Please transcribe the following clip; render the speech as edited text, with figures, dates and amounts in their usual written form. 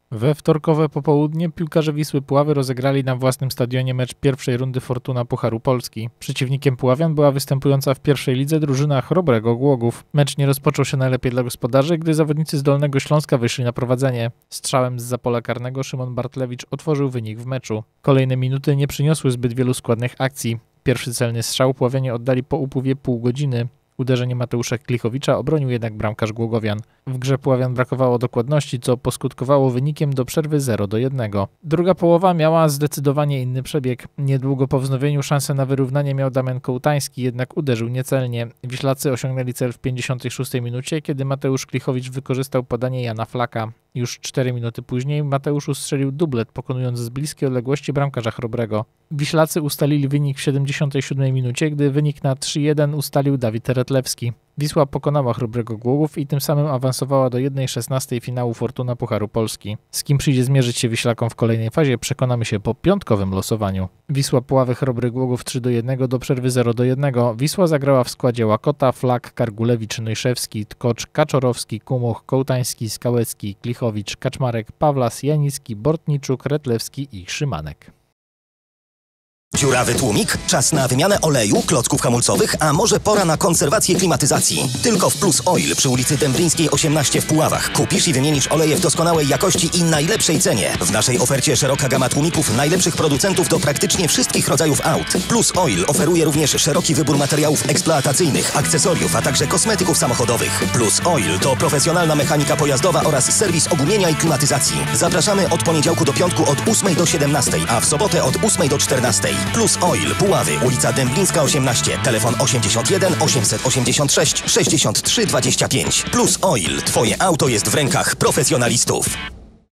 We wtorkowe popołudnie piłkarze Wisły Puławy rozegrali na własnym stadionie mecz pierwszej rundy Fortuna Pucharu Polski. Przeciwnikiem Puławian była występująca w pierwszej lidze drużyna Chrobrego Głogów. Mecz nie rozpoczął się najlepiej dla gospodarzy, gdy zawodnicy z Dolnego Śląska wyszli na prowadzenie. Strzałem zza pola karnego Szymon Bartlewicz otworzył wynik w meczu. Kolejne minuty nie przyniosły zbyt wielu składnych akcji. Pierwszy celny strzał Puławianie oddali po upływie pół godziny. Uderzenie Mateusza Klichowicza obronił jednak bramkarz Głogowian. W grze Puławian brakowało dokładności, co poskutkowało wynikiem do przerwy 0-1. Druga połowa miała zdecydowanie inny przebieg. Niedługo po wznowieniu szansę na wyrównanie miał Damian Kołtański, jednak uderzył niecelnie. Wiślacy osiągnęli cel w 56 minucie, kiedy Mateusz Klichowicz wykorzystał podanie Jana Flaka. Już 4 minuty później Mateusz ustrzelił dublet, pokonując z bliskiej odległości bramkarza Chrobrego. Wiślacy ustalili wynik w 77 minucie, gdy wynik na 3-1 ustalił Dawid Retlewski. Wisła pokonała Chrobrego Głogów i tym samym awansowała do 1/16 finału Fortuna Pucharu Polski. Z kim przyjdzie zmierzyć się Wiślakom w kolejnej fazie, przekonamy się po piątkowym losowaniu. Wisła Puławy Chrobry Głogów 3-1 do przerwy 0-1. Wisła zagrała w składzie Łakota, Flak, Kargulewicz, Nyszewski, Tkocz, Kaczorowski, Kumuch, Kołtański, Skałecki, Klichowicz, Kaczmarek, Pawlas, Janicki, Bortniczuk, Retlewski i Szymanek. Dziurawy tłumik? Czas na wymianę oleju, klocków hamulcowych, a może pora na konserwację klimatyzacji. Tylko w Plus Oil przy ulicy Dęblińskiej 18 w Puławach. Kupisz i wymienisz oleje w doskonałej jakości i najlepszej cenie. W naszej ofercie szeroka gama tłumików najlepszych producentów do praktycznie wszystkich rodzajów aut. Plus Oil oferuje również szeroki wybór materiałów eksploatacyjnych, akcesoriów, a także kosmetyków samochodowych. Plus Oil to profesjonalna mechanika pojazdowa oraz serwis ogumienia i klimatyzacji. Zapraszamy od poniedziałku do piątku od 8 do 17, a w sobotę od 8 do 14. Plus Oil, Puławy, ulica Dęblińska 18, telefon 81 886 63 25. Plus Oil, Twoje auto jest w rękach profesjonalistów.